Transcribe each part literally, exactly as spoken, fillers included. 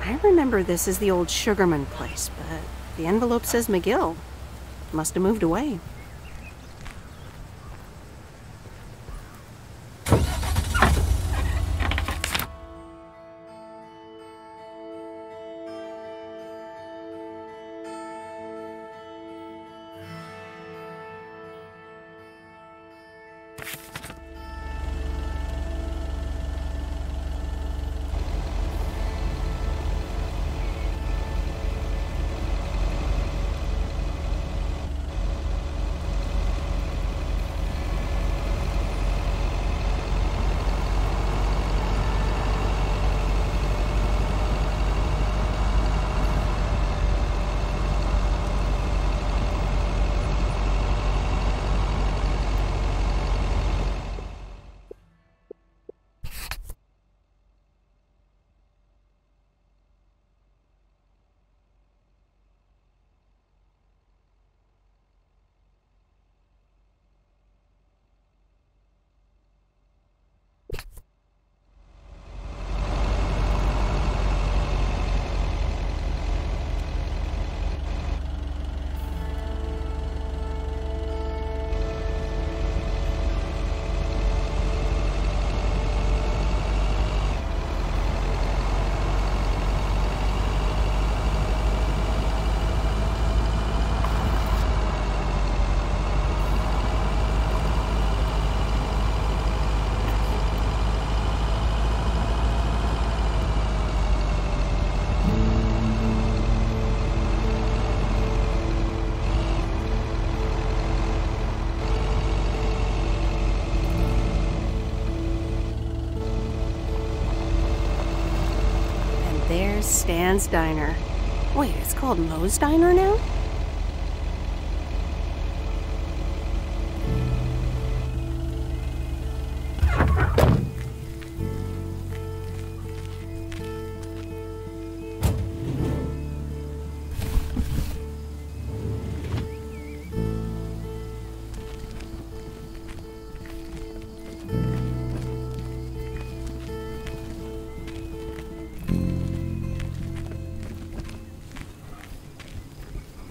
I remember this as the old Sugarman place, but the envelope says McGill. Must have moved away. There's Stan's Diner. Wait, it's called Moe's Diner now?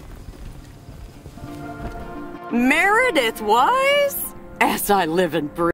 Meredith Wise? As I live and breathe.